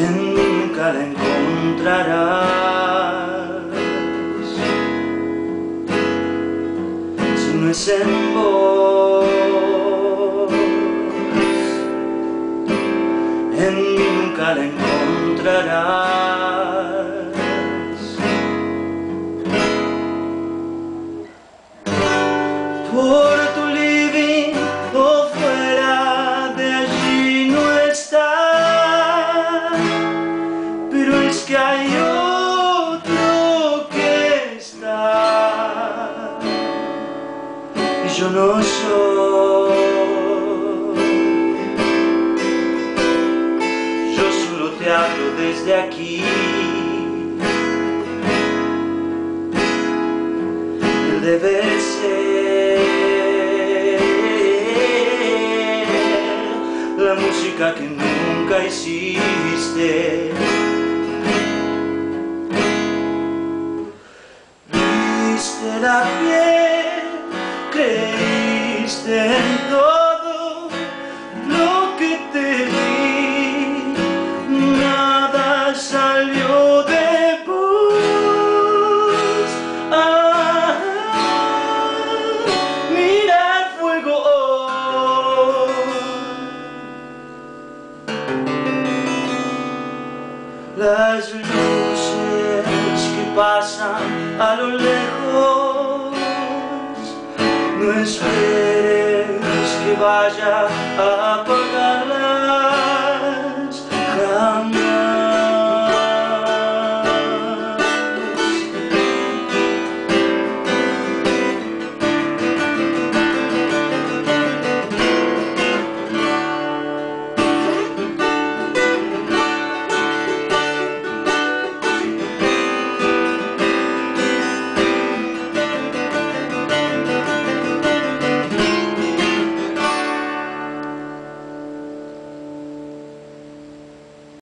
nunca la encontrarás si no es en vos. Nunca la encontrarás. Por tu living o fuera de allí no está, pero es que hay otro que está, y yo no soy. Yo solo te hablo desde aquí. Él debe ser la música que nunca hiciste. Viste la piel, creíste en todo lo que te di, nada salió de vos. Mira el fuego hoy. Las luces que pasan a lo lejos, no esperes que vaya a aparecer.